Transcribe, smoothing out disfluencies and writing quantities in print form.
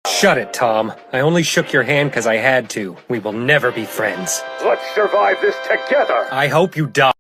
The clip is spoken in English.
Shut it, Tom. I only shook your hand because I had to. We will never be friends. Let's survive this together! I hope you die.